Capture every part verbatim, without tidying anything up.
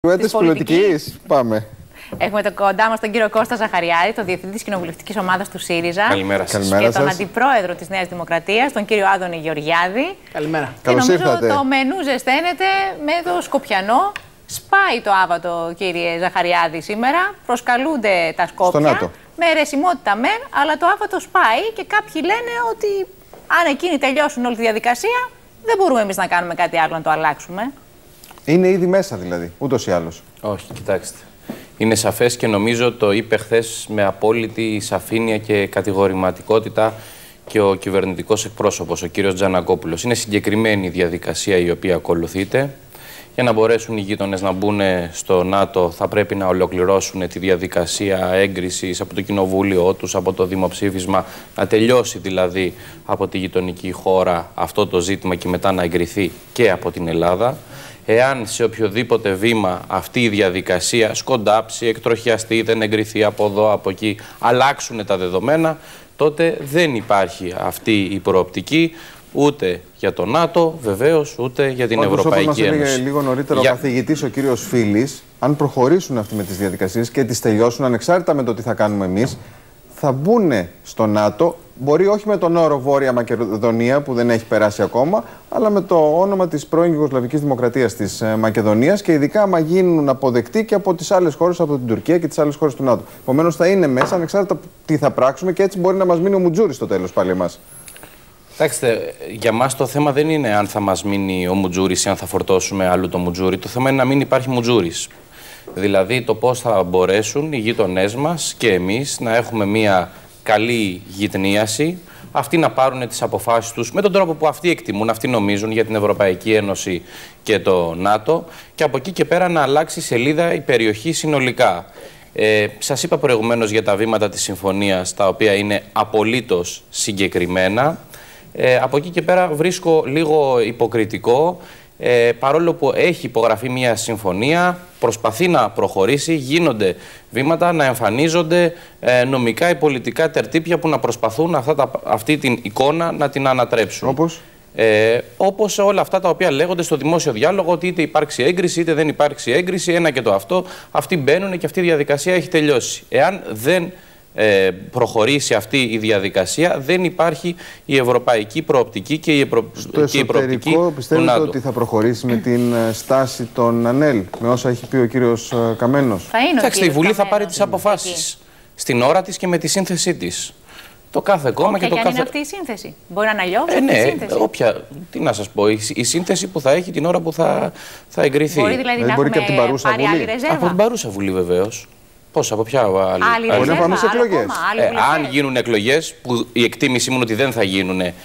Της πολιτικής. Πάμε. Έχουμε το κοντά μας τον κύριο Κώστα Ζαχαριάδη, τον διευθυντή της κοινοβουλευτικής ομάδας του ΣΥΡΙΖΑ. Καλημέρα σας. Και τον αντιπρόεδρο της Νέας Δημοκρατίας, τον κύριο Άδωνη Γεωργιάδη. Καλημέρα. Και Καλώς νομίζω ήρθατε. το μενού ζεσταίνεται με το Σκοπιανό. Σπάει το άβατο, κύριε Ζαχαριάδη, σήμερα. Προσκαλούνται τα Σκόπια. Με αιρεσιμότητα μεν, αλλά το άβατο σπάει και κάποιοι λένε ότι αν εκείνοι τελειώσουν όλη τη διαδικασία, δεν μπορούμε εμείς να κάνουμε κάτι άλλο να το αλλάξουμε. Είναι ήδη μέσα δηλαδή, ούτως ή άλλως. Όχι, κοιτάξτε. Είναι σαφές και νομίζω το είπε χθες με απόλυτη σαφήνεια και κατηγορηματικότητα και ο κυβερνητικός εκπρόσωπος, ο κύριος Τζανακόπουλος. Είναι συγκεκριμένη η διαδικασία η οποία ακολουθείται. Για να μπορέσουν οι γείτονες να μπουν στο ΝΑΤΟ, θα πρέπει να ολοκληρώσουν τη διαδικασία έγκρισης από το κοινοβούλιο τους, από το δημοψήφισμα, να τελειώσει δηλαδή από τη γειτονική χώρα αυτό το ζήτημα και μετά να εγκριθεί και από την Ελλάδα. Εάν σε οποιοδήποτε βήμα αυτή η διαδικασία σκοντάψει, εκτροχιαστεί, δεν εγκριθεί από εδώ, από εκεί, αλλάξουν τα δεδομένα, τότε δεν υπάρχει αυτή η προοπτική ούτε για το ΝΑΤΟ, βεβαίως, ούτε για την Όντως, Ευρωπαϊκή όπως μας Ένωση. έλεγε λίγο νωρίτερα για... ο καθηγητής, ο κύριος Φίλης, αν προχωρήσουν αυτοί με τις διαδικασίες και τις τελειώσουν, ανεξάρτητα με το τι θα κάνουμε εμείς, θα μπουν στο ΝΑΤΟ. Μπορεί όχι με τον όρο Βόρεια Μακεδονία που δεν έχει περάσει ακόμα, αλλά με το όνομα της πρώην Ιουγκοσλαβικής Δημοκρατίας της Μακεδονίας και ειδικά άμα γίνουν αποδεκτοί και από τις άλλες χώρες, από την Τουρκία και τις άλλες χώρες του ΝΑΤΟ. Επομένως θα είναι μέσα, ανεξάρτητα τι θα πράξουμε και έτσι μπορεί να μας μείνει ο Μουτζούρης στο τέλος πάλι εμάς. Κοιτάξτε, για μας το θέμα δεν είναι αν θα μας μείνει ο Μουτζούρης ή αν θα φορτώσουμε αλλού το Μουτζούρι. Το θέμα είναι να μην υπάρχει Μουτζούρης. Δηλαδή το πώς θα μπορέσουν οι γείτονές μας και εμείς να έχουμε μια καλή γειτνίαση, αυτοί να πάρουν τις αποφάσεις τους με τον τρόπο που αυτοί εκτιμούν, αυτοί νομίζουν για την Ευρωπαϊκή Ένωση και το ΝΑΤΟ και από εκεί και πέρα να αλλάξει σελίδα η περιοχή συνολικά. Ε, σας είπα προηγουμένως για τα βήματα της συμφωνίας, τα οποία είναι απολύτως συγκεκριμένα. Ε, από εκεί και πέρα βρίσκω λίγο υποκριτικό, ε, παρόλο που έχει υπογραφεί μια συμφωνία, προσπαθεί να προχωρήσει, γίνονται βήματα, να εμφανίζονται ε, νομικά ή πολιτικά τερτύπια που να προσπαθούν αυτά τα, αυτή την εικόνα να την ανατρέψουν. Όπως? Ε, όπως όλα αυτά τα οποία λέγονται στο δημόσιο διάλογο, ότι είτε υπάρξει έγκριση είτε δεν υπάρξει έγκριση, ένα και το αυτό, αυτοί μπαίνουν και αυτή η διαδικασία έχει τελειώσει. Εάν δεν ε, προχωρήσει αυτή η διαδικασία, δεν υπάρχει η ευρωπαϊκή προοπτική και η, επρο... Στο και η προοπτική εσωτερικό πιστεύετε του ΝΑΤΟ. ότι θα προχωρήσει με την στάση των ΑΝΕΛ, με όσα έχει πει ο κύριος Καμένος? Θα είναι. Κοιτάξτε, η Βουλή θα πάρει τις αποφάσεις στην ώρα της και με τη σύνθεσή της. Το κάθε κόμμα Όποια και το και κάθε. είναι αυτή η σύνθεση. Μπορεί να είναι αλλιώς Ε, αυτή ναι, η σύνθεση. όποια. Τι να σας πω, η, η σύνθεση που θα έχει την ώρα που θα, θα εγκριθεί. Μπορεί δηλαδή Δεν να μπορεί και έχουμε από την παρούσα πάρει Βουλή. άλλη ρεζέρβα. Από την παρούσα Βουλή, βεβαίως. Πώς, από ποια άλλη. Άλλη Μπορεί να ρεζέρβα, πάμε σε άλλο εκλογές. κόμμα, άλλοι Ε, βουλευτές. αν γίνουν εκλογές, που η εκτίμησή μου είναι ότι δεν θα γίνουν ε,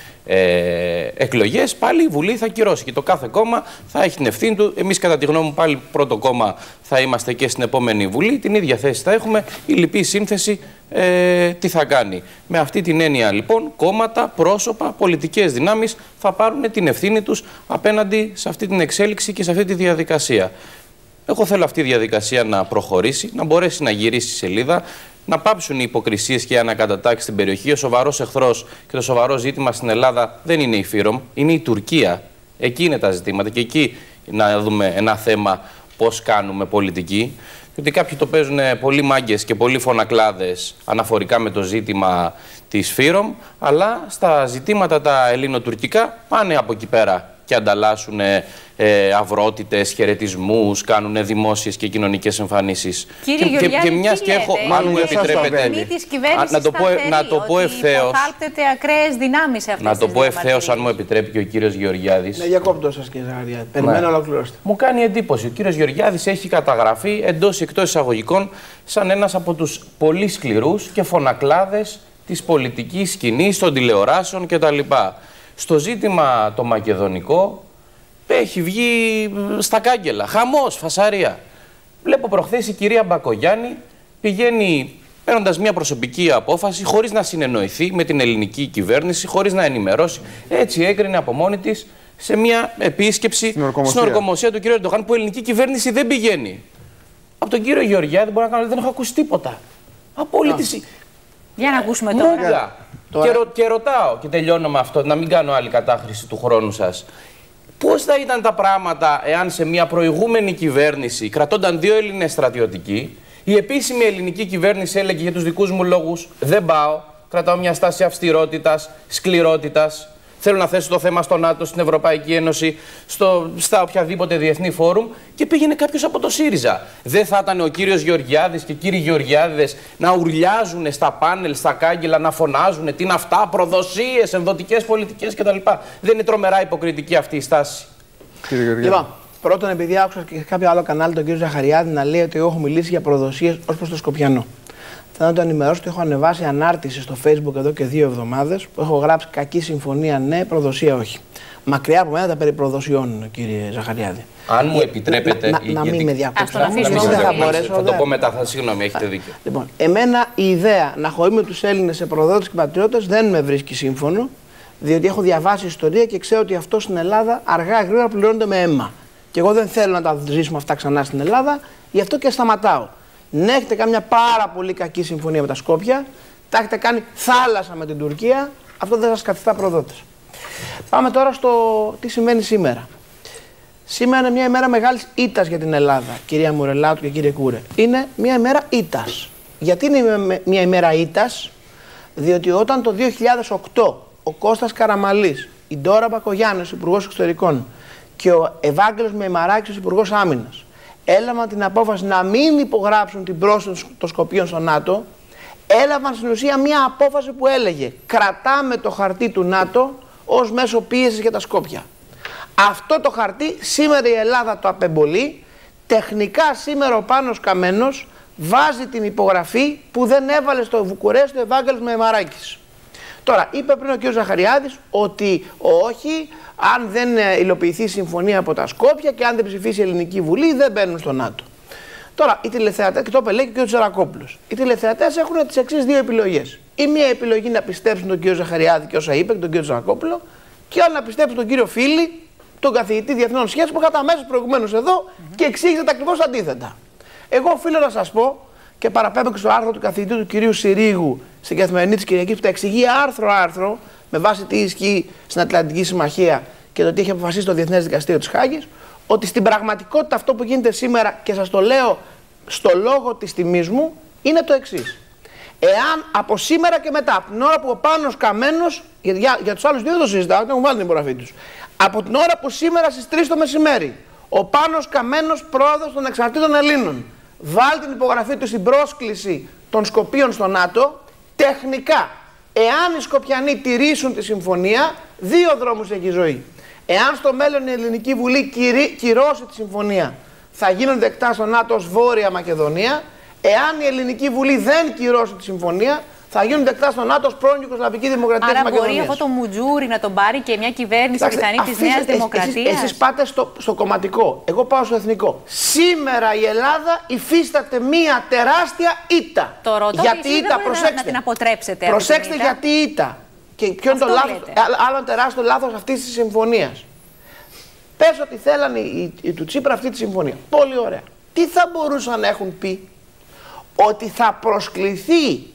εκλογές, πάλι η Βουλή θα κυρώσει. Και το κάθε κόμμα θα έχει την ευθύνη του. Εμείς, κατά τη γνώμη μου, πάλι πρώτο κόμμα θα είμαστε και στην επόμενη Βουλή. Την ίδια θέση θα έχουμε. Η λοιπή σύνθεση ε, τι θα κάνει. Με αυτή την έννοια, λοιπόν, κόμματα, πρόσωπα, πολιτικές δυνάμεις θα πάρουν την ευθύνη τους απέναντι σε αυτή την εξέλιξη και σε αυτή τη διαδικασία. Εγώ θέλω αυτή η διαδικασία να προχωρήσει, να μπορέσει να γυρίσει η σελίδα, να πάψουν οι υποκρισίες και οι ανακατατάξεις στην περιοχή. Ο σοβαρός εχθρός και το σοβαρό ζήτημα στην Ελλάδα δεν είναι η Φύρομ, είναι η Τουρκία. Εκεί είναι τα ζητήματα και εκεί να δούμε ένα θέμα πώς κάνουμε πολιτική. Διότι κάποιοι το παίζουν πολύ μάγκες και πολύ φωνακλάδες αναφορικά με το ζήτημα της Φύρομ, αλλά στα ζητήματα τα ελληνοτουρκικά πάνε από εκεί πέρα και ανταλλάσσουν ε, αυρότητες, χαιρετισμούς, κάνουν δημόσιες και κοινωνικές εμφανίσεις. Κύριε και, Γεωργιάδη, και, και μιας και έχω, αν μου επιτρέπετε, να το πω, να το πω ευθέως, ακραίες δυνάμεις σε αυτές να το τις πω ευθέως, αν μου διαμαρτυρίες. επιτρέπει και ο κύριος Γεωργιάδης. Ναι, διακόπτω σας, κύριε Ζαχαριάδη. Περιμένω, ολοκληρώστε. Μου κάνει εντύπωση. Ο κύριος Γεωργιάδης έχει καταγραφεί εντός ή εκτός εισαγωγικών σαν ένας από τους πολύ σκληρούς και φωνακλάδες της πολιτικής σκηνής, των τηλεοράσεων κτλ. Στο ζήτημα το μακεδονικό έχει βγει στα κάγκελα. Χαμός, φασαρία. Βλέπω προχθές η κυρία Μπακογιάννη πηγαίνει παίρνοντας μια προσωπική απόφαση, χωρίς να συνεννοηθεί με την ελληνική κυβέρνηση, χωρίς να ενημερώσει. Έτσι έκρινε από μόνη της σε μια επίσκεψη στην ορκομοσία, στην ορκομοσία του κ. Ερντογάν, που η ελληνική κυβέρνηση δεν πηγαίνει. Από τον κύριο Γεωργιάδη μπορώ να κάνω, δεν έχω ακούσει τίποτα. Απόλυτη. Για να ακούσουμε τώρα. Μούγκα. Τώρα... Και, ρω, και ρωτάω, και τελειώνω με αυτό, να μην κάνω άλλη κατάχρηση του χρόνου σας. Πώς θα ήταν τα πράγματα εάν σε μια προηγούμενη κυβέρνηση κρατώνταν δύο Έλληνες στρατιωτικοί, η επίσημη ελληνική κυβέρνηση έλεγε για τους δικούς μου λόγους δεν πάω, κρατάω μια στάση αυστηρότητας, σκληρότητας, θέλω να θέσω το θέμα στο ΝΑΤΟ, στην Ευρωπαϊκή Ένωση, στο, στα οποιαδήποτε διεθνή φόρουμ, και πήγαινε κάποιος από το ΣΥΡΙΖΑ. Δεν θα ήταν ο κύριος Γεωργιάδης και οι κύριοι Γεωργιάδες να ουρλιάζουν στα πάνελ, στα κάγκελα, να φωνάζουν τι είναι αυτά, προδοσίες, ενδοτικές πολιτικές κτλ. Δεν είναι τρομερά υποκριτική αυτή η στάση? Κύριε Γεωργιάδη. Λοιπόν, πρώτον, επειδή άκουσα και σε κάποιο άλλο κανάλι τον κύριο Ζαχαριάδη να λέει ότι εγώ έχω μιλήσει για προδοσίες ως προς το Σκοπιανό. Θα να το ενημερώσω ότι έχω ανεβάσει ανάρτηση στο Facebook εδώ και δύο εβδομάδες που έχω γράψει κακή συμφωνία ναι, προδοσία όχι. Μακριά από μένα τα περί προδοσιών, κύριε Ζαχαριάδη. Αν μου επιτρέπετε. Να, να, να γιατί... μην με διακόψετε. Θα, θα, μπορέσω, θα το πω μετά, θα συγγνώμη, έχετε δίκιο. Λοιπόν, εμένα η ιδέα να χωρίσουμε τους Έλληνες σε προδότες και πατριώτες δεν με βρίσκει σύμφωνο, διότι έχω διαβάσει ιστορία και ξέρω ότι αυτό στην Ελλάδα αργά ή γρήγορα πληρώνεται με αίμα. Και εγώ δεν θέλω να τα ζήσουμε αυτά ξανά στην Ελλάδα, γι' αυτό και σταματάω. Ναι, έχετε κάνει μια πάρα πολύ κακή συμφωνία με τα Σκόπια, τα έχετε κάνει θάλασσα με την Τουρκία, αυτό δεν σας καθιστά προδότες. Πάμε τώρα στο τι συμβαίνει σήμερα. Σήμερα είναι μια ημέρα μεγάλης ήττας για την Ελλάδα, κυρία Μουρελάτου και κύριε Κούρε. Είναι μια ημέρα ήττας. Γιατί είναι μια ημέρα ήττας? Διότι όταν το δύο χιλιάδες οκτώ ο Κώστας Καραμαλής, η Ντόρα Μπακογιάννης, υπουργός εξωτερικών, και ο Ευάγγελος Μεϊμαράκης, υπουργός άμυνας, έλαβαν την απόφαση να μην υπογράψουν την πρόσθεση των Σκοπίων στο ΝΑΤΟ, έλαβαν στην ουσία μια απόφαση που έλεγε κρατάμε το χαρτί του ΝΑΤΟ ως μέσο πίεσης για τα Σκόπια. Αυτό το χαρτί σήμερα η Ελλάδα το απεμπολεί. Τεχνικά σήμερα ο Πάνος Καμένος βάζει την υπογραφή που δεν έβαλε στο Βουκουρέστι ο Ευάγγελος Μεϊμαράκης. Τώρα, είπε πριν ο κ. Ζαχαριάδης ότι όχι, αν δεν υλοποιηθεί η συμφωνία από τα Σκόπια και αν δεν ψηφίσει η Ελληνική Βουλή, δεν μπαίνουν στο ΝΑΤΟ. Τώρα, οι τηλεθεατές, και το είπε λέει και ο κ. Τσαρακόπουλος, οι τηλεθεατές έχουν τις εξής δύο επιλογές. Η μία επιλογή να πιστέψουν τον κ. Ζαχαριάδη και όσα είπε και τον κ. Τσαρακόπουλο, και άλλη να πιστέψουν τον κ. Φίλη, τον καθηγητή Διεθνών Σχέσεων που είχατε αμέσως προηγουμένως εδώ mm-hmm. και εξήγησε τα ακριβώς αντίθετα. Εγώ οφείλω να σας πω και παραπέμπω και στο άρθρο του καθηγητή του κυρίου Συρίγου στην Καθημερινή της Κυριακής που τα εξηγεί άρθρο-άρθρο με βάση τι ισχύει στην Ατλαντική Συμμαχία και το τι έχει αποφασίσει το Διεθνές Δικαστήριο της Χάγης, ότι στην πραγματικότητα αυτό που γίνεται σήμερα, και σας το λέω στο λόγο της τιμής μου, είναι το εξής. Εάν από σήμερα και μετά, από την ώρα που ο Πάνος Καμένος, για, για, για τους άλλους δύο δεν το συζητάω, δεν έχουν βάλει την υπογραφή τους, από την ώρα που σήμερα στις τρεις το μεσημέρι ο Πάνος Καμένος, πρόεδρος των Εξαρτήτων Ελλήνων, βάλει την υπογραφή του στην πρόσκληση των Σκοπίων στο ΝΑΤΟ, τεχνικά, εάν οι Σκοπιανοί τηρήσουν τη συμφωνία, δύο δρόμους έχει η ζωή. Εάν στο μέλλον η Ελληνική Βουλή κυρί, κυρώσει τη συμφωνία, θα γίνουν δεκτά στο ΝΑΤΟ ως Βόρεια Μακεδονία. Εάν η Ελληνική Βουλή δεν κυρώσει τη συμφωνία, θα γίνουν δεκτά στο ΝΑΤΟ ως πρώην Ιουγκοσλαβική Δημοκρατία της Μακεδονίας. Άρα μπορεί αυτό το μουτζούρι να τον πάρει και μια κυβέρνηση πιθανή της Νέας Δημοκρατίας. Εσείς, εσείς πάτε στο, στο κομματικό, εγώ πάω στο εθνικό. Σήμερα η Ελλάδα υφίσταται μία τεράστια ήττα. Το ρωτώ γιατί εσείς ήττα, δεν προσέξτε, να την αποτρέψετε. Προσέξτε την γιατί ήττα. Και ποιο είναι το λάθος, άλλο τεράστιο λάθος αυτής της συμφωνίας. Πες ότι θέλανε οι, οι, οι του Τσίπρα αυτή τη συμφωνία. Πολύ ωραία. Τι θα μπορούσαν να έχουν πει? Ότι θα προσκληθεί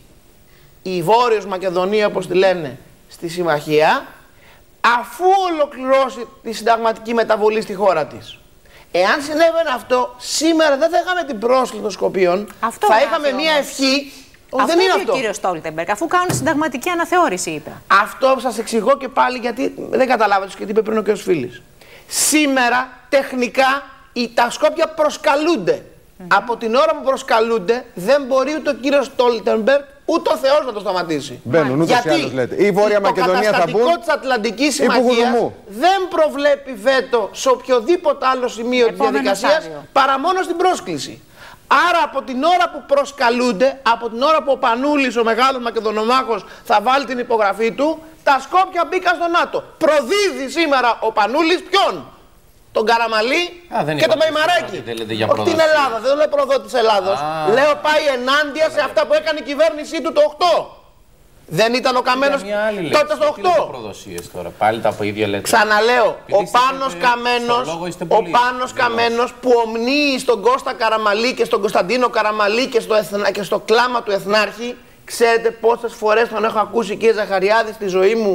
η Βόρειος Μακεδονία, όπως τη λένε, στη συμμαχία, αφού ολοκληρώσει τη συνταγματική μεταβολή στη χώρα της. Εάν συνέβαινε αυτό, σήμερα δεν θα είχαμε την πρόσκληση των Σκοπίων, αυτό θα είχαμε όμως μία ευχή. Αυτό δεν είναι αυτό. αυτό. Ο κύριος Στόλτεμπεργκ, αφού κάνουν συνταγματική αναθεώρηση, είπε. Αυτό σας εξηγώ και πάλι γιατί δεν καταλάβατε και τι είπε πριν ο κ. Φίλης. Σήμερα, τεχνικά, οι, τα Σκόπια προσκαλούνται. Mm-hmm. Από την ώρα που προσκαλούνται, δεν μπορεί ούτε ο κύριος Στόλτεμπεργκ ούτε ο Θεός να το σταματήσει. Μπαίνουν ούτως ή άλλως, λέτε. Η Βόρεια Μακεδονία θα μπουν. Το καταστατικό της Ατλαντικής Συμμαχίας δεν προβλέπει βέτο σε οποιοδήποτε άλλο σημείο της διαδικασίας παρά μόνο στην πρόσκληση. Άρα από την ώρα που προσκαλούνται, από την ώρα που ο Πανούλης, ο μεγάλος Μακεδονομάχος, θα βάλει την υπογραφή του, τα Σκόπια μπήκαν στο ΝΑΤΟ. Προδίδει σήμερα ο Πανούλης ποιον? Τον Καραμαλή Α, και τον Μεϊμαράκη. Όχι την Ελλάδα, δεν λέω προδότη της Ελλάδος. Α, λέω πάει ενάντια σε αυτά που έκανε η κυβέρνησή του το οκτώ. Δεν ήταν ο Καμένος τότε στο οκτώ. Προδοσίες τώρα, πάλι τα ίδια λέτε. Ξαναλέω, ο Πάνος Καμένος, ο Πάνος Καμένος που ομνύει στον Κώστα Καραμαλή και στον Κωνσταντίνο Καραμαλή και στο, εθνα, και στο κλάμα του Εθνάρχη, ξέρετε πόσες φορές τον έχω ακούσει, κύριε Ζαχαριάδη, στη ζωή μου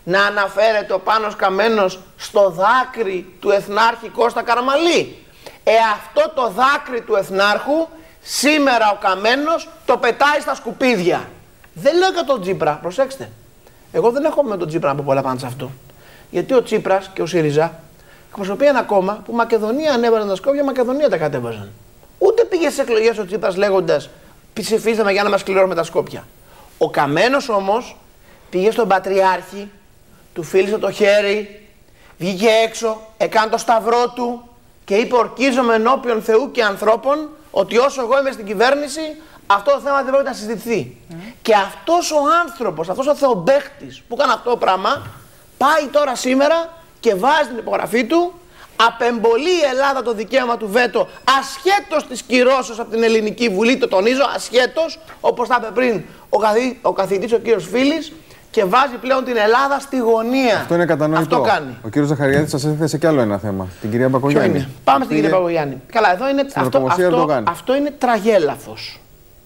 να αναφέρεται ο Πάνος Καμένος στο δάκρυ του Εθνάρχη Κώστα Καραμαλή. Ε, αυτό το δάκρυ του Εθνάρχου σήμερα ο Καμένος το πετάει στα σκουπίδια. Δεν λέω για τον Τσίπρα, προσέξτε. Εγώ δεν έχω με τον Τσίπρα να πω πολλά πάνω σε αυτό. Γιατί ο Τσίπρας και ο ΣΥΡΙΖΑ εκπροσωπεί ένα κόμμα που Μακεδονία ανέβαζαν τα Σκόπια, Μακεδονία τα κατέβαζαν. Ούτε πήγε στις εκλογές ο Τσίπρας λέγοντας ψηφίσαμε για να μας κληρώσουμε τα Σκόπια. Ο Καμένος όμως πήγε στον Πατριάρχη, του φίλησε το χέρι, βγήκε έξω, έκανε το σταυρό του και είπε: ορκίζομαι ενώπιον Θεού και ανθρώπων ότι όσο εγώ είμαι στην κυβέρνηση, αυτό το θέμα δεν πρέπει να συζητηθεί. Mm. Και αυτός ο άνθρωπος, αυτός ο θεομπαίχτης που έκανε αυτό το πράγμα, πάει τώρα σήμερα και βάζει την υπογραφή του, απεμπολεί η Ελλάδα το δικαίωμα του βέτο, ασχέτως της κυρώσεως από την Ελληνική Βουλή, το τονίζω, ασχέτως, όπως θα είπε πριν ο, καθη, ο καθηγητής ο κύριος Φίλης, και βάζει πλέον την Ελλάδα στη γωνία. Αυτό είναι κατανοητό. Αυτό κάνει. Ο κύριος Ζαχαριάδης σας έθεσε κι άλλο ένα θέμα. Την κυρία Μπακογιάννη. Πάμε στην κυρία Μπακογιάννη. Καλά, εδώ είναι, αυτό, αυτό, αυτό είναι τραγέλαφος.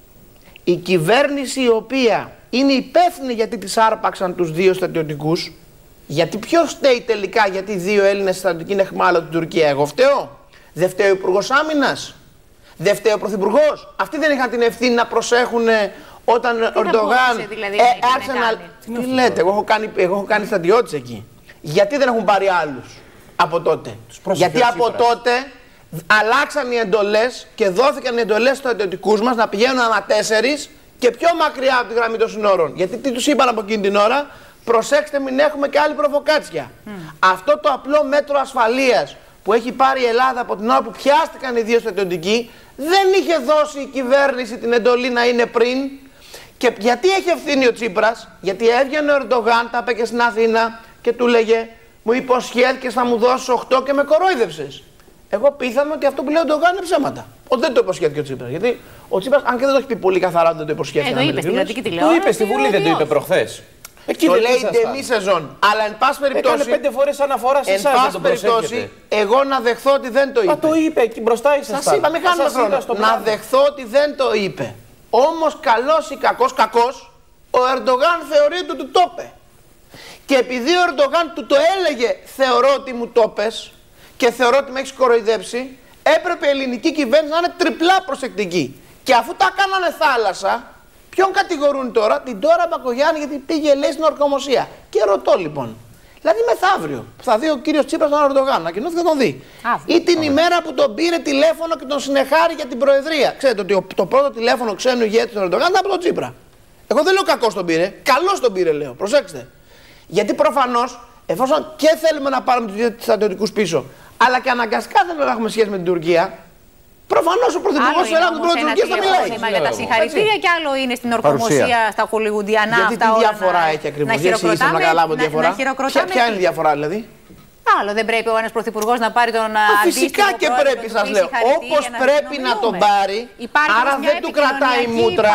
Η κυβέρνηση η οποία είναι υπεύθυνη γιατί της άρπαξαν τους δύο στρατιωτικούς, γιατί ποιος φταίει τελικά γιατί δύο Έλληνες στρατιωτικοί είναι αιχμάλωτοι στην Τουρκία? Εγώ φταίω? Δεν φταίει ο Υπουργός Άμυνας? Δεν φταίει ο Πρωθυπουργός? Αυτοί δεν είχαν την ευθύνη να προσέχουν όταν ο Ερντογάν δηλαδή, ε, άρχισε να... Τι, τι λέτε, εγώ έχω κάνει, εγώ έχω κάνει στρατιώτες εκεί. Γιατί δεν έχουν πάρει άλλους από τότε? Γιατί από τότε αλλάξαν οι εντολές και δόθηκαν οι εντολές στους στρατιωτικούς μας να πηγαίνουν ανά τέσσερις και πιο μακριά από τη γραμμή των συνόρων. Γιατί τι τους είπαν από εκείνη την ώρα? Προσέξτε, μην έχουμε και άλλη προβοκάτσια. Mm. Αυτό το απλό μέτρο ασφαλείας που έχει πάρει η Ελλάδα από την ώρα που πιάστηκαν οι δύο στρατιωτικοί, δεν είχε δώσει η κυβέρνηση την εντολή να είναι πριν. Και γιατί έχει ευθύνη ο Τσίπρας? Γιατί έβγαινε ο Ερντογάν, τα είπε και στην Αθήνα και του λέγε: μου υποσχέθηκες θα μου δώσεις οκτώ και με κορόιδευσες. Εγώ πείθαμε ότι αυτό που λέει ο Ερντογάν είναι ψέματα. Ότι δεν το υποσχέθηκε ο Τσίπρας. Γιατί ο Τσίπρας, αν και δεν το έχει πει πολύ καθαρά ότι δεν το υποσχέθηκε. Ε, το είπε στην κρατική τηλεόραση. Το είπε στη Βουλή, δεν το είπε προχθές. Εκεί το λέει ντεμή σεζόν. Αλλά εν πάση περιπτώσει. Έκανε πέντε φορές αναφορά σε εσάς. Εν πάση περιπτώσει, εγώ να δεχθώ ότι δεν το είπε. Μα το είπε εκεί μπροστά ήσασταν. Σας είπα, μην κάνουμε χρόνο. Να δεχθώ ότι δεν το είπε. Όμως καλός ή κακός, κακός, ο Ερντογάν θεωρεί ότι του το είπε. Και επειδή ο Ερντογάν του το έλεγε, θεωρώ ότι μου το πες και θεωρώ ότι με έχεις κοροϊδέψει, έπρεπε η ελληνική κυβέρνηση να είναι τριπλά προσεκτική. Και αφού τα κάνανε θάλασσα, ποιον κατηγορούν τώρα? Την Ντόρα Μπακογιάννη, γιατί πήγε λέει στην ορκομοσία. Και ρωτώ λοιπόν, δηλαδή μεθαύριο που θα δει ο κύριος Τσίπρας τον Ερντογάν, ανακοινώθηκε θα τον δει. Α, ή την α, ημέρα που τον πήρε τηλέφωνο και τον συνεχάρει για την Προεδρία. Ξέρετε ότι το πρώτο τηλέφωνο ξένου ηγέτη του Ερντογάν ήταν από τον Τσίπρα. Εγώ δεν λέω κακός τον πήρε, καλώς τον πήρε λέω. Προσέξτε. Γιατί προφανώς, εφόσον και θέλουμε να πάρουμε τους στρατιωτικούς πίσω, αλλά και αναγκαστικά θέλουμε να έχουμε σχέση με την Τουρκία, προφανώς ο Πρωθυπουργός της Ελλάδας, τον Πρόεδρο της Τουρκίας, θα μιλάει. Για τα συγχαρητήρια και άλλο είναι στην ορκομοσία, στα χολιγουντιανά αυτά. Γιατί τι διαφορά έχει ακριβώς? Δεν εξηγήσαμε να καταλάβω τη διαφορά. Ποια είναι η διαφορά δηλαδή? Άλλο, δεν πρέπει ο ένας πρωθυπουργός να πάρει τον αντίστοιχο? Φυσικά και πρέπει, σας λέω. Όπως πρέπει να τον πάρει, άρα δεν του κρατάει μούτρα.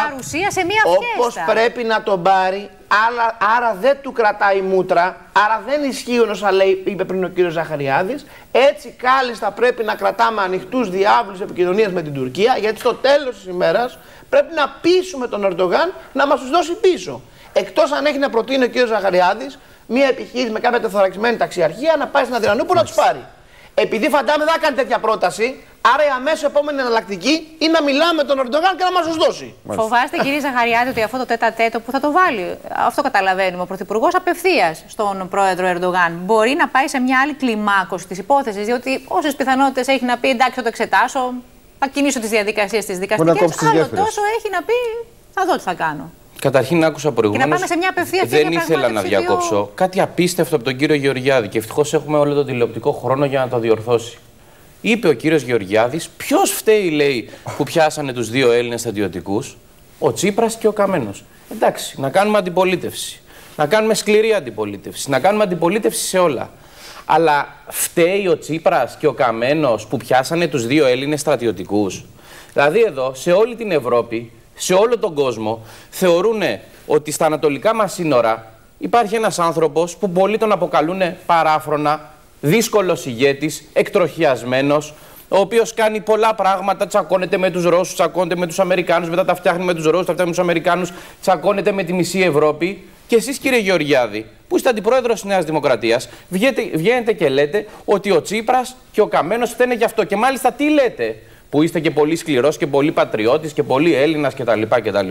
Όπως πρέπει να τον πάρει, άρα δεν του κρατάει μούτρα, άρα δεν ισχύουν όσα λέει, είπε πριν ο κύριος Ζαχαριάδης. Έτσι κάλλιστα πρέπει να κρατάμε ανοιχτούς διάβλους επικοινωνίας με την Τουρκία, γιατί στο τέλος της ημέρας πρέπει να πείσουμε τον Ερντογάν να μας τους δώσει πίσω. Εκτός αν έχει να προτείνει ο κύριος Ζαχαριάδης μία επιχείρηση με κάποια τεθωρακισμένη ταξιαρχία να πάει στην Αδριανούπολη να τους πάρει. Επειδή φαντάμε δεν θα κάνει τέτοια πρόταση, άρα η αμέσως επόμενη εναλλακτική είναι να μιλάμε με τον Ερντογάν και να μας τους δώσει. Φοβάστε, κύριε Ζαχαριάδη, ότι αυτό το τέτα τέτο που θα το βάλει, αυτό καταλαβαίνουμε, ο Πρωθυπουργός απευθείας στον πρόεδρο Ερντογάν, μπορεί να πάει σε μια άλλη κλιμάκωση της υπόθεσης, διότι όσες πιθανότητες έχει να πει εντάξει, θα το εξετάσω, θα κινήσω τις διαδικασίες της δικαστικές, άλλο τόσο έχει να πει, θα δω τι θα κάνω. Καταρχήν, άκουσα προηγουμένως. Δεν ήθελα να διακόψω. Δύο... Κάτι απίστευτο από τον κύριο Γεωργιάδη και ευτυχώς έχουμε όλο τον τηλεοπτικό χρόνο για να το διορθώσει. Είπε ο κύριος Γεωργιάδης, ποιος φταίει, λέει, που πιάσανε τους δύο Έλληνες στρατιωτικούς? Ο Τσίπρας και ο Καμένος. Εντάξει, να κάνουμε αντιπολίτευση. Να κάνουμε σκληρή αντιπολίτευση. Να κάνουμε αντιπολίτευση σε όλα. Αλλά φταίει ο Τσίπρας και ο Καμένος που πιάσανε τους δύο Έλληνες στρατιωτικούς? Δηλαδή εδώ, σε όλη την Ευρώπη, σε όλο τον κόσμο, θεωρούν ότι στα ανατολικά μας σύνορα υπάρχει ένας άνθρωπος που πολλοί τον αποκαλούν παράφρονα, δύσκολος ηγέτης, εκτροχιασμένος, ο οποίος κάνει πολλά πράγματα, τσακώνεται με τους Ρώσους, τσακώνεται με τους Αμερικάνους, μετά τα φτιάχνει με τους Ρώσους, τα φτιάχνει με τους Αμερικάνους, τσακώνεται με τη μισή Ευρώπη Και εσείς, κύριε Γεωργιάδη, που είστε αντιπρόεδρος της Νέας Δημοκρατίας, βγαίνετε και λέτε ότι ο Τσίπρας και ο Καμένος φταίνε γι' αυτό. Και μάλιστα τι λέτε, που είστε και πολύ σκληρός και πολύ πατριώτης και πολύ Έλληνας κτλ. κτλ.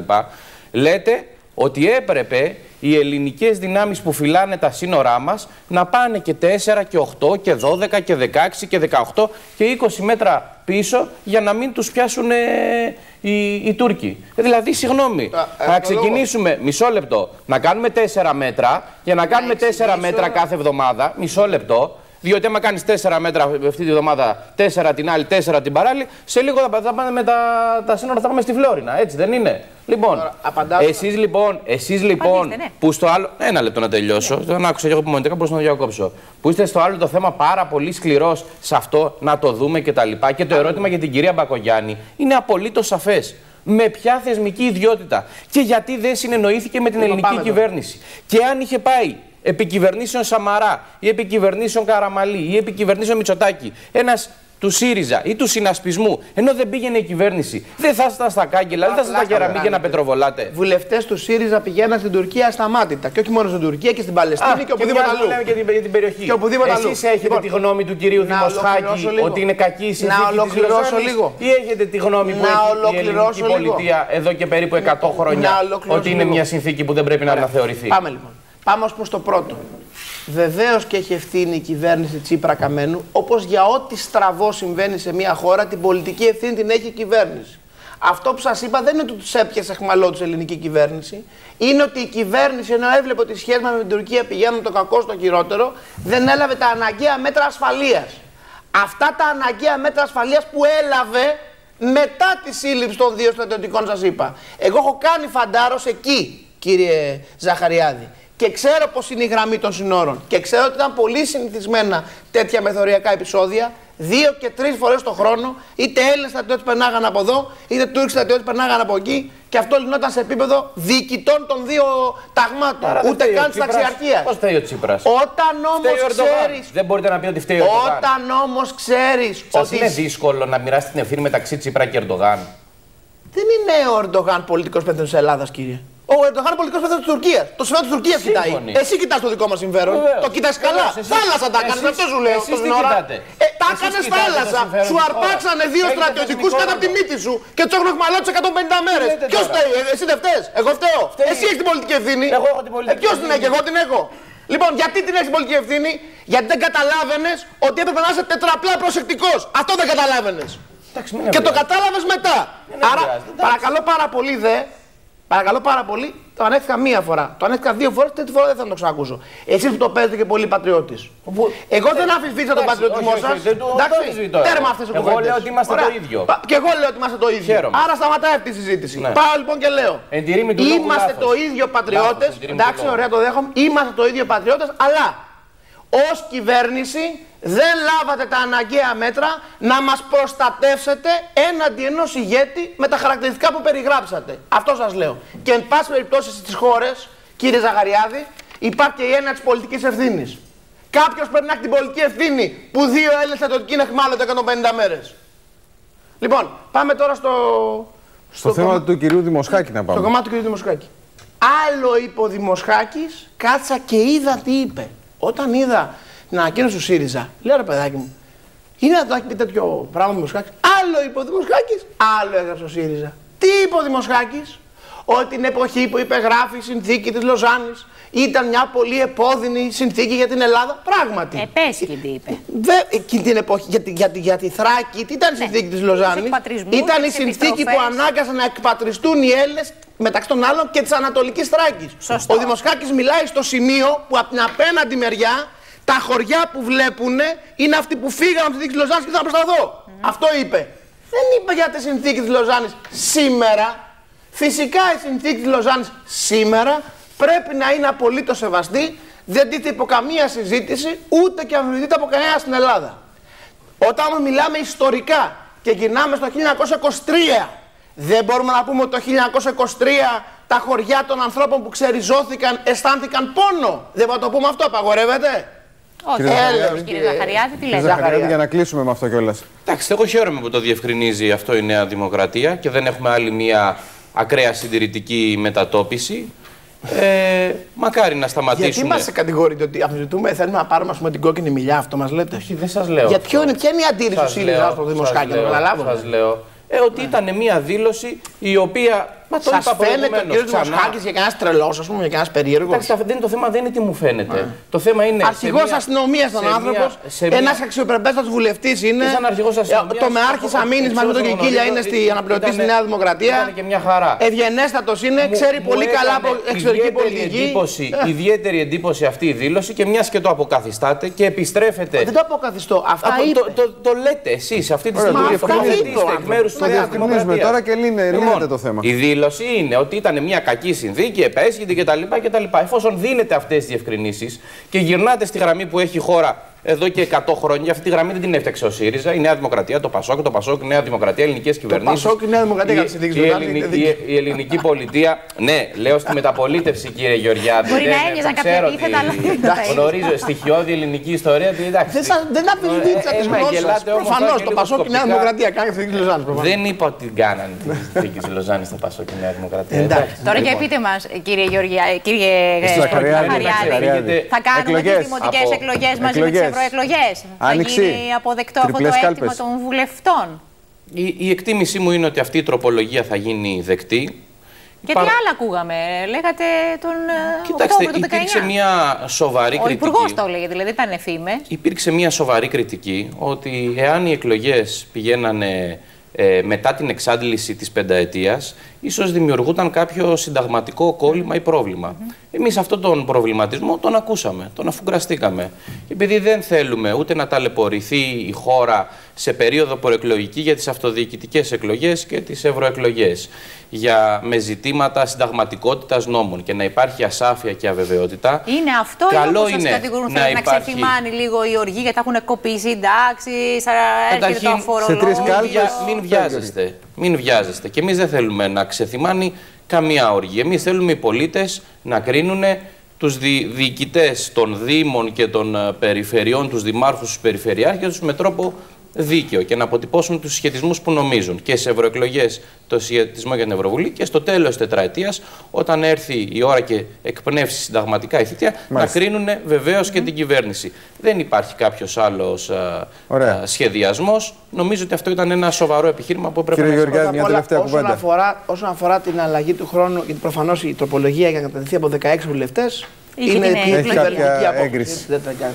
Λέτε ότι έπρεπε οι ελληνικές δυνάμεις που φυλάνε τα σύνορά μας να πάνε και τέσσερα και οκτώ και δώδεκα και δεκαέξι και δεκαοκτώ και είκοσι μέτρα πίσω για να μην τους πιάσουν ε, οι, οι Τούρκοι. Δηλαδή, συγγνώμη, ε, θα ξεκινήσουμε, λόγο. μισό λεπτό, να κάνουμε τέσσερα μέτρα, για να κάνουμε τέσσερα μέτρα κάθε εβδομάδα, μισό λεπτό, διότι άμα κάνεις τέσσερα μέτρα αυτή τη βδομάδα, τέσσερα την άλλη, τέσσερα την παράλληλη, σε λίγο θα, θα πάνε με τα, τα σύνορα, θα πάμε στη Φλόρινα, έτσι δεν είναι? Λοιπόν, εσείς λοιπόν, εσείς λοιπόν ναι. που στο άλλο. Ένα λεπτό να τελειώσω. Ναι. Δεν άκουσα και εγώ που μονιτικά, μπορούσα να το διακόψω. Που είστε στο άλλο το θέμα πάρα πολύ σκληρός σε αυτό, να το δούμε κτλ. Και, και το ερώτημα για την κυρία Μπακογιάννη είναι απολύτως σαφές. Με ποια θεσμική ιδιότητα και γιατί δεν συνεννοήθηκε με την λοιπόν, ελληνική κυβέρνηση. Εδώ. Και αν είχε πάει επί κυβερνήσεων Σαμαρά ή επί κυβερνήσεων Καραμαλή ή επί κυβερνήσεων Μητσοτάκη, ένας του ΣΥΡΙΖΑ ή του συνασπισμού, ενώ δεν πήγαινε η κυβέρνηση, δεν θα ήσασταν στα κάγκελα, δεν θα ήσασταν στα κεραμίδια να πετροβολάτε. Βουλευτές του ΣΥΡΙΖΑ πηγαίναν στην Τουρκία ασταμάτητα. Και όχι μόνο στην Τουρκία και στην Παλαιστίνη Α, και οπουδήποτε αλλού. Λέμε και την, την περιοχή. Και οπουδήποτε αλλού. Εσείς έχετε λοιπόν, τη γνώμη του κυρίου Δημοσχάκη ότι είναι κακή η συνθήκη της Λοζάνης, ή έχετε τη γνώμη που έχει η ελληνική πολιτεία εδώ και περίπου εκατό χρόνια ότι είναι μια συνθήκη που δεν πρέπει να αναθεωρηθεί? Πάμε λοιπόν. Πάμε ως προς το πρώτο. Βεβαίως και έχει ευθύνη η κυβέρνηση Τσίπρα Καμένου, όπως για ό,τι στραβό συμβαίνει σε μια χώρα, την πολιτική ευθύνη την έχει η κυβέρνηση. Αυτό που σας είπα δεν είναι ότι τους έπιασε χμαλό τους ελληνική κυβέρνηση. Είναι ότι η κυβέρνηση, ενώ έβλεπε ότι οι σχέσεις με την Τουρκία πηγαίνουν το κακό στο χειρότερο, δεν έλαβε τα αναγκαία μέτρα ασφαλείας. Αυτά τα αναγκαία μέτρα ασφαλείας που έλαβε μετά τη σύλληψη των δύο στρατιωτικών, σας είπα. Εγώ έχω κάνει φαντάρος εκεί, κύριε Ζαχαριάδη. Και ξέρω πώς είναι η γραμμή των συνόρων. Και ξέρω ότι ήταν πολύ συνηθισμένα τέτοια μεθοριακά επεισόδια. Δύο και τρεις φορές το χρόνο, είτε Έλληνες στρατιώτες περνάγαν από εδώ, είτε Τούρκοι στρατιώτες περνάγαν από εκεί. Και αυτό λυνόταν σε επίπεδο διοικητών των δύο ταγμάτων. Άρα ούτε καν της ταξιαρχίας. Πώς φταίει ο Τσίπρας? Όταν όμως ξέρεις. Δεν μπορείτε να πείτε ότι φταίει ο Ερντογάν. Όταν όμως ξέρεις. Σας ότι είναι δύσκολο να μοιράσετε την ευθύνη μεταξύ Τσίπρα και Ερντογάν? Δεν είναι ο Ερντογάν πολιτικός πένθος της Ελλάδας, κύριε. Ο Ερντογάν είναι πολιτικός πένθος της Τουρκίας. Το συμφέρον της Τουρκίας κοιτάει. Εσύ κοιτάς το δικό μας συμφέρον. Βεβαίως. Το κοιτάς καλά. Εσείς, θάλασσα τα έκανες, αυτό σου λέω. Εσείς τι κοιτάτε? Ε, τα έκανες θάλασσα. Σου αρπάξανε δύο στρατιωτικούς κάτω από τη μύτη σου και τους έχουν εχμαλώσει εκατόν πενήντα μέρες. Ποιος φταίει? Εσύ δεν φταίς? Εγώ φταίω. Εσύ έχεις την πολιτική ευθύνη. Εγώ έχω την πολιτική ευθύνη. Ποιος την έχει? Εγώ την έχω. Λοιπόν, γιατί την έχεις την πολιτική ευθύνη? Γιατί δεν καταλάβαινες ότι έπρεπε να είσαι τετραπλά προσεκτικός. Αυτό δεν καταλάβαινες. Και το κατάλαβες μετά. Άρα, παρακαλώ πάρα πολύ δε. Παρακαλώ πάρα πολύ, το ανέφερα μία φορά. Το ανέφερα δύο φορές, τρίτη φορά δεν θα το ξανακούσω. Εσείς που το παίζετε και πολύ πατριώτης. Εγώ δεν αμφισβήτησα τον πατριωτισμό σας. Εντάξει, τέρμα αυτές οι κουβέντες. Εγώ λέω ότι είμαστε το ίδιο. Και εγώ λέω ότι είμαστε το ίδιο. Άρα σταματάει αυτή η συζήτηση. Πάω λοιπόν και λέω. Είμαστε το ίδιο πατριώτες. Εντάξει, ωραία, το δέχομαι. Είμαστε το ίδιο πατριώτες, αλλά ως κυβέρνηση δεν λάβατε τα αναγκαία μέτρα να μας προστατεύσετε έναντι ενός ηγέτη με τα χαρακτηριστικά που περιγράψατε. Αυτό σας λέω. Και εν πάση περιπτώσει στις χώρες, κύριε Ζαχαριάδη, υπάρχει και η έννοια της πολιτικής ευθύνης. Κάποιος πρέπει να έχει την πολιτική ευθύνη που δύο Έλληνες στρατιωτικοί είναι εχμάλωτοι εκατόν πενήντα μέρες. Λοιπόν, πάμε τώρα στο... Στο, στο θέμα κομμά... του κυρίου Δημοσχάκη να πάμε. Στο κομμάτι του κυρίου Δημοσχάκη. Άλλο είπε ο Δημοσχάκης, κάτσα και είδα τι είπε. Όταν είδα την ανακοίνωση του ΣΥΡΙΖΑ, λέω ρε παιδάκι μου, είναι να το έχει πει τέτοιο πράγμα ο Δημοσχάκης? Άλλο είπε ο Δημοσχάκης, άλλο έγραψε ο ΣΥΡΙΖΑ. Τι είπε ο Δημοσχάκης? Ότι την εποχή που υπεγράφει η συνθήκη της Λοζάνης ήταν μια πολύ επώδυνη συνθήκη για την Ελλάδα. Πράγματι. Επέσχυντη είπε. Δε, εκείνη την εποχή, για, για, για, για τη Θράκη, τι ήταν η ναι. συνθήκη της Λοζάνης? Ήταν η συνθήκη που ανάγκασαν να εκπατριστούν οι Έλληνες, μεταξύ των άλλων και της Ανατολικής Θράκης. Σωστό. Ο Δημοσχάκης μιλάει στο σημείο που από την απέναντι μεριά τα χωριά που βλέπουν είναι αυτοί που φύγαν από τη συνθήκη της Λοζάνης και θα προσταθώ. Mm. Αυτό είπε. Δεν είπε για τη συνθήκη της Λοζάνης σήμερα. Φυσικά η συνθήκη της Λοζάνης σήμερα πρέπει να είναι απολύτως σεβαστή, δεν τίθεται υπό καμία συζήτηση, ούτε και αμφισβητείται από κανένα στην Ελλάδα. Όταν όμως μιλάμε ιστορικά και γυρνάμε στο χίλια εννιακόσια είκοσι τρία, δεν μπορούμε να πούμε ότι το χίλια εννιακόσια είκοσι τρία τα χωριά των ανθρώπων που ξεριζώθηκαν αισθάνθηκαν πόνο. Δεν μπορούμε να το πούμε αυτό, απαγορεύεται? Όχι, κύριε, κύριε Ζαχαριάδη, τι λέτε? Ζαχαριάδη, για να κλείσουμε με αυτό κιόλας. Εντάξει, εγώ χαίρομαι που το διευκρινίζει αυτό η Νέα Δημοκρατία και δεν έχουμε άλλη μία ακραία συντηρητική μετατόπιση. Ε, μακάρι να σταματήσουμε. Γιατί μας κατηγορείτε ότι αμφισβητούμε, θέλουμε να πάρουμε, ας πούμε, την κόκκινη μιλιά, αυτό μας λέτε? Όχι, δεν σας λέω. Για ποιο είναι, ποια είναι η αντίρρηση του ΣΥΡΙΖΑ στο Δημοσχάκι, να το καταλάβω? Σας λέω. Ε, ότι ναι. ήταν μια δήλωση η οποία. Σας φαίνεται ο κ. Δημοσχάκης για κανένας τρελός, ας πούμε, για κανένας περίεργος? Εντάξει, δεν είναι το θέμα, δεν είναι τι μου φαίνεται. Α. Το θέμα είναι. Αρχηγός αστυνομίας ήταν άνθρωπος, ένας αξιοπρεπέστατος βουλευτής είναι. Το μεάρχης αμήνης μαζί με τον Κικίλια είναι στη αναπληρωτή στη Νέα Δημοκρατία. Ευγενέστατος είναι, ξέρει πολύ καλά από εξωτερική πολιτική. Ιδιαίτερη εντύπωση αυτή η δήλωση και μιας και το αποκαθιστάτε και επιστρέφετε. Δεν το αποκαθιστώ. Αυτά το λέτε εσείς αυτή τη στιγμή. Εκ μέρους του διευκρινίζουμε τώρα και λύνεται το θέμα. Είναι ότι ήταν μια κακή συνθήκη, επέσχυντη κτλ. κτλ. Εφόσον δίνετε αυτές τις διευκρινήσεις και γυρνάτε στη γραμμή που έχει η χώρα εδώ και εκατό χρόνια, αυτή τη γραμμή δεν την έφτιαξε ο ΣΥΡΙΖΑ, η Νέα Δημοκρατία, το ΠΑΣΟΚ, το ΠΑΣΟΚ, η Νέα Δημοκρατία, ελληνικές κυβερνήσεις. Το ΠΑΣΟΚ, η Νέα Δημοκρατία, η, η, η, η, η ελληνική πολιτεία. Ναι, λέω στη μεταπολίτευση, κύριε Γεωργιάδη. Μπορεί να ένιωζαν κάποια επίθετα, αλλά δεν τα γνωρίζω στοιχειώδη ελληνική ιστορία. Δεν αμφισβήτησα τις γνώσεις. Προφανώς το ΠΑΣΟΚ και η Νέα Δημοκρατία κάνει αυτή τη Λοζάνη. Δεν είπα ότι κάνανε τη συνθήκη τη Λοζάνη στο ΠΑΣΟΚ και η Νέα Δημοκρατία. Τώρα και πείτε μας, κύριε Γεωργιάδη, θα κάνουμε τις δημοτικές εκλογές μαζί με τις ευρωεκλογές? Θα γίνει αποδεκτό αυτό το αίτημα των βουλευτών? Η, η εκτίμησή μου είναι ότι αυτή η τροπολογία θα γίνει δεκτή. Γιατί Παρ... άλλα ακούγαμε, λέγατε τον Κοιτάξτε, Οκτώβριο του δεκαεννιά. Υπήρξε μια σοβαρή Ο κριτική. Ο Υπουργός το έλεγε, δηλαδή ήταν εφήμες. Υπήρξε μια σοβαρή κριτική ότι εάν οι εκλογές πηγαίνανε ε, μετά την εξάντληση της πενταετίας, ίσως δημιουργούταν κάποιο συνταγματικό κόλλημα ή πρόβλημα. Mm-hmm. Εμείς αυτόν τον προβληματισμό τον ακούσαμε, τον αφουγκραστήκαμε. Και επειδή δεν θέλουμε ούτε να ταλαιπωρηθεί η χώρα σε περίοδο προεκλογική για τις αυτοδιοικητικές εκλογές και τις ευρωεκλογές, για, με ζητήματα συνταγματικότητας νόμων και να υπάρχει ασάφεια και αβεβαιότητα. Είναι αυτό ή όπως σας κατηγορούν, να, να ξεθυμάνει λίγο η οργή γιατί θα έχουν κοπεί συντάξεις, έρχεται το φορολόγιο. Μην βιάζεστε, μην βιάζεστε. Και εμείς δεν θέλουμε να ξεθυμάνει καμία οργή. Εμείς θέλουμε οι πολίτες να κρίνουν τους δι, διοικητές των δήμων και των uh, περιφερειών, τους δημάρχους, τους περιφερειάρχες τους με τρόπο δίκαιο και να αποτυπώσουν τους συσχετισμούς που νομίζουν και σε ευρωεκλογές το συσχετισμό για την Ευρωβουλή και στο τέλος της τετραετίας, όταν έρθει η ώρα και εκπνεύσει συνταγματικά η θητεία, να κρίνουν βεβαίως mm. και την κυβέρνηση. Δεν υπάρχει κάποιος άλλος α, α, σχεδιασμός. Νομίζω ότι αυτό ήταν ένα σοβαρό επιχείρημα που έπρεπε να εξετάσουμε. μια τελευταία όσον αφορά, όσον αφορά την αλλαγή του χρόνου, γιατί προφανώς η τροπολογία για να κατατεθεί από δεκαέξι βουλευτές είναι κυβερνητική απόφαση.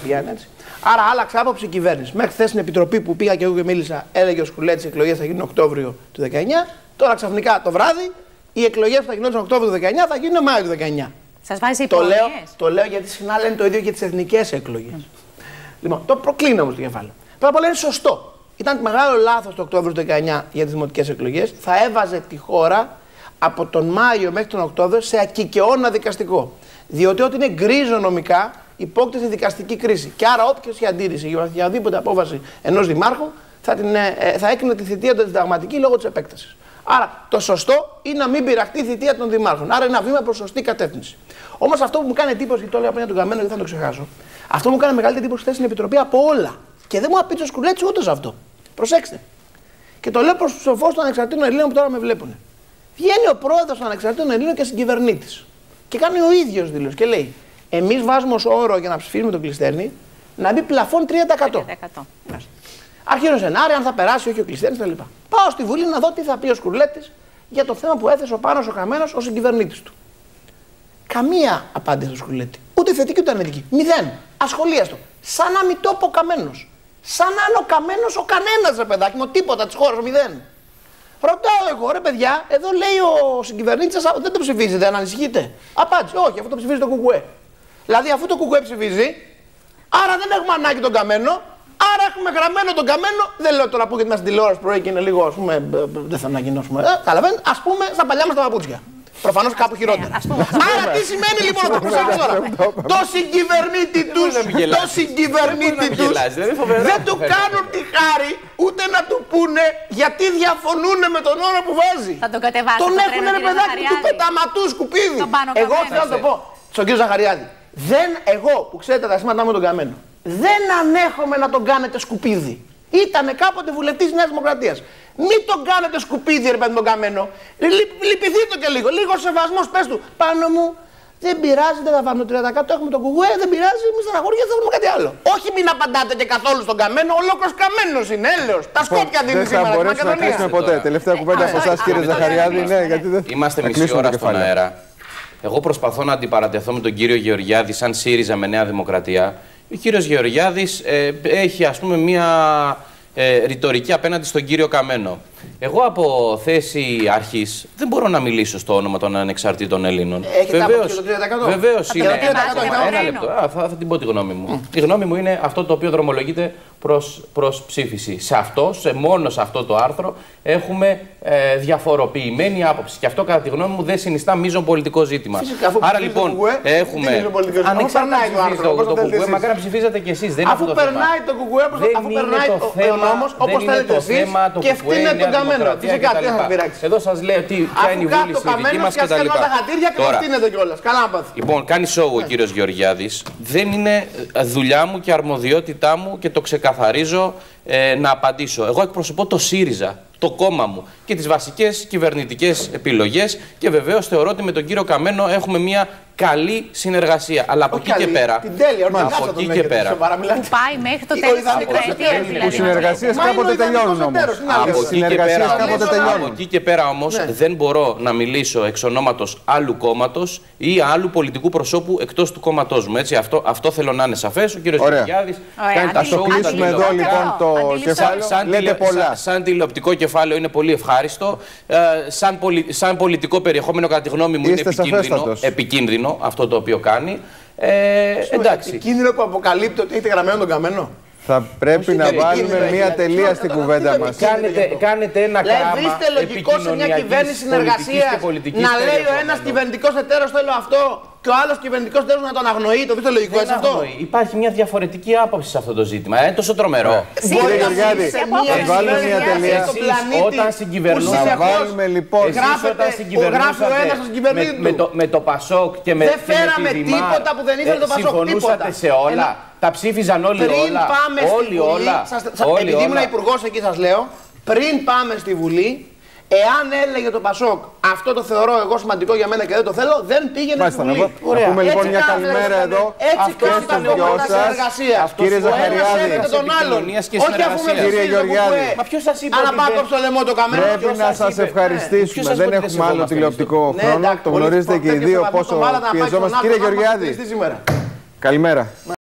Άρα άλλαξε άποψη η κυβέρνηση. Μέχρι χθες στην επιτροπή που πήγα και εγώ και μίλησα, έλεγε ο Σκουλέτης οι εκλογές θα γίνουν Οκτώβριο του δεκαεννιά. Τώρα ξαφνικά το βράδυ οι εκλογές που θα γινόντουσαν Οκτώβριο του δεκαεννιά θα γίνουν Μάιο του δεκαεννιά. Σας βάζει το λέω, το λέω γιατί συχνά λένε το ίδιο και τις εθνικές εκλογές. Mm. Λοιπόν, το προκλίνω όμως το κεφάλαιο. Πρώτα απ' όλα είναι σωστό. Ήταν μεγάλο λάθος το Οκτώβριο του δεκαεννιά για τις δημοτικές εκλογές. Θα έβαζε τη χώρα από τον Μάιο μέχρι τον Οκτώβριο σε ακικαιώνα δικαστικό. Διότι ό,τι είναι γκρίζο νομικά υπόκειται στη δικαστική κρίση. Και άρα, όποιος είχε αντίρρηση για οποιαδήποτε απόφαση ενός δημάρχου θα, την, ε, θα έκρινε τη θητεία του συνταγματική λόγω της επέκτασης. Άρα, το σωστό είναι να μην πειραχτεί η θητεία των δημάρχων. Άρα, ένα βήμα προς σωστή κατεύθυνση. Όμως, αυτό που μου κάνει εντύπωση, και το λέω πριν για τον Καμένο, δεν θα το ξεχάσω, αυτό που μου κάνει μεγαλύτερη εντύπωση χθες στην Επιτροπή από όλα. Και δεν μου απίτσε ο Σκουλέτης ούτε σε αυτό. Προσέξτε. Και το λέω προς τους σοφούς των ανεξαρτήτων Ελλήνων που τώρα με βλέπουν. Βγαίνει ο πρόεδρος των ανεξαρτήτων Ελλήνων και συγκυβερνήτης. Και κάνει ο ίδιος δήλωση και λέει: εμείς βάζουμε ως όρο για να ψηφίσουμε τον Κλειστέρνη να μπει πλαφόν τρία τοις εκατό. Αρχίζω σενάρια, αν θα περάσει όχι ο Κλειστέρνης κτλ. Πάω στη Βουλή να δω τι θα πει ο Σκουρλέτης για το θέμα που έθεσε ο Πάνος ο Καμένος ως συγκυβερνήτης του. Καμία απάντηση στο Σκουρλέτη. Ούτε θετική ούτε αρνητική. Μηδέν. Ασχολίαστο. Σαν να μην το πω ο Καμένος. Σαν να είναι ο Καμένος ο κανένας, ρε παιδάκι μου, τίποτα της χώρας, μηδέν. Ρωτάω εγώ, ρε παιδιά, εδώ λέει ο συγκυβερνήτης σας, δεν το ψηφίζετε, αν ανησυχείτε. Απάντηση, όχι, αυτό το ψηφίζει το Κουκουέ. Δηλαδή, αφού το Κουκουέ ψηφίζει, άρα δεν έχουμε ανάγκη τον Καμένο, άρα έχουμε γραμμένο τον Καμένο. Δεν λέω τώρα που γιατί είμαστε τηλεόραση πρωί και είναι λίγο, ας πούμε, δεν θα ανακοινώσουμε. Ε, καταλαβαίνετε, ας πούμε, στα παλιά μας τα παπούτσια. Προφανώς κάπου χειρότερα. Άρα τι σημαίνει λοιπόν αυτό που σας τώρα. Το συγκυβερνήτη τους, το συγκυβερνήτη τους δεν του κάνουν τη χάρη ούτε να του πούνε γιατί διαφωνούν με τον όρο που βάζει. Θα τον κατεβάσουν. Τον έχουν ρε παιδάκι του πεταματού σκουπίδι. Εγώ θέλω να το πω στον κύριο Ζαχαριάδη. Δεν εγώ που ξέρετε τα σήματα με τον Καμένο. Δεν ανέχομαι να τον κάνετε σκουπίδι. Ήτανε κάποτε βουλευτής της Νέας Δημοκρατίας. Μην τον κάνετε σκουπίδι, ρε παιδί, τον Καμένο. Λυπηθείτε το και λίγο. Λίγο σεβασμός, πες του. Πάνω μου, Δεν πειράζει, δεν θα βάλουμε το τριάντα τοις εκατό, έχουμε τον κουκουέ, δεν πειράζει, εμείς στεναχωρία θα βρούμε κάτι άλλο. Όχι, μην απαντάτε και καθόλου στον καμένο, ολόκληρος καμένος είναι, έλεος. Τα σκόπια δίνει σήμερα. Δεν θα μπορέσουμε να κλείσουμε ποτέ. Τελευταία κουβέντα από εσάς, κύριε Ζαχαριάδη. Είμαστε μισή ώρα στον αέρα. Εγώ προσπαθώ να αντιπαρατεθώ με τον κύριο Γεωργιάδη σαν ΣΥΡΙΖΑ με Νέα Δημοκρατία. Ο κύριος Γεωργιάδης ε, έχει, ας πούμε, μία ε, ρητορική απέναντι στον κύριο Καμένο. Εγώ από θέση αρχής δεν μπορώ να μιλήσω στο όνομα των ανεξαρτήτων Ελλήνων. Έχετε άποψη το τριάντα τοις εκατό. Βεβαίως είναι. Ένα λεπτό. Α, θα, θα την πω τη γνώμη μου. Mm. Η γνώμη μου είναι αυτό το οποίο δρομολογείται προς, προς ψήφιση. Σε αυτό, σε μόνο σε αυτό το άρθρο, έχουμε ε, διαφοροποιημένη άποψη. Και αυτό, κατά τη γνώμη μου, δεν συνιστά μείζον πολιτικό ζήτημα. Φυσικά, άρα λοιπόν το έχουμε. Ανεξάρτητα το κουκουέ, μακάρι να ψηφίζατε κι εσείς. Αφού περνάει το κουκουέ, αφού περνάει ο νόμος, όπως θέλετε εσείς, και φτύνε τον Καμένο. Φυσικά, τι θα σας πειράξει. Εδώ σας λέω τι είναι η βούληση δική μας κτλ. Τα χατήρια και δεν φτύνετε κιόλας. Καλά να πάθει. Λοιπόν, κάνει σοου ο κύριος Γεωργιάδης. Δεν είναι δουλειά μου και αρμοδιότητά μου και το ξεκαθαρίζω ε, να απαντήσω. Εγώ εκπροσωπώ το ΣΥΡΙΖΑ, το κόμμα μου και τις βασικές κυβερνητικές επιλογές και βεβαίως θεωρώ ότι με τον κύριο Καμένο έχουμε μια καλή συνεργασία. Αλλά από εκεί και πέρα. Την τέλεια, από εκεί και πέρα. Που πάει μέχρι το τέλος της πενταετίας. Οι συνεργασίες κάποτε τελειώνουν όμως. Από εκεί και πέρα όμως δεν μπορώ να μιλήσω εξ ονόματος άλλου κόμματος ή άλλου πολιτικού προσώπου εκτός του κόμματός μου. Έτσι, αυτό, αυτό θέλω να είναι σαφές. Ο κύριος Γεωργιάδης κάνει τα σοου. Ας το κλείσουμε εδώ λοιπόν το κεφάλαιο. Λέτε πολλά. Σαν τηλεοπτικό κεφάλαιο είναι πολύ ευχάριστο. Σαν, πολι, σαν πολιτικό περιεχόμενο, κατά τη γνώμη μου, είναι επικίνδυνο, επικίνδυνο αυτό το οποίο κάνει. Ε, εντάξει. Επικίνδυνο που αποκαλύπτει ότι έχετε γραμμένο τον Καμένο. Θα πρέπει να βάλουμε μία τελεία στην κουβέντα μας. Κάνετε, κάνετε ένα κράμα. Βρίσκεται λογικό σε μια κυβέρνηση συνεργασίας να λέει ο ένας κυβερνητικός εταίρος θέλω αυτό και ο άλλος κυβερνητικός εταίρος να τον αγνοεί. Το βρίσκεται λογικό έτσι αυτό. Υπάρχει μια διαφορετική άποψη σε αυτό το ζήτημα. Είναι τόσο τρομερό. Κύριε Γεωργιάδη, θα βάλουμε μια τελεία. Όταν συγκυβερνούσατε. Θα βάλουμε λοιπόν. Με το Πασόκ και με δεν φέραμε τίποτα που δεν ήθελε το Πασόκ. Συμφωνούσατε σε όλα. Τα ψήφιζαν όλοι πριν όλα. Πάμε όλοι στη Βουλή, όλα. Σας, σας, όλοι επειδή ήμουν υπουργός εκεί σας λέω, πριν πάμε στη Βουλή, εάν έλεγε το Πασόκ αυτό το θεωρώ εγώ σημαντικό για μένα και δεν το θέλω, δεν πήγαινε στη Βουλή. Ωραία. Πούμε λοιπόν μια καλημέρα εδώ. Έτσι κάνουν τα κόμματα συνεργασίας. Κύριε Ζαχαριάδη, τον άλλον. Όχι αφού με κύριε Γεωργιάδη. Μα ποιος σας είπε να πάω στο λαιμό το Καμένο. Πρέπει να σας ευχαριστήσουμε. Δεν έχουμε άλλο τηλεοπτικό χρόνο. Το γνωρίζετε και οι δύο πόσο πιεζόμαστε. Κύριε Γεωργιάδη, καλημέρα.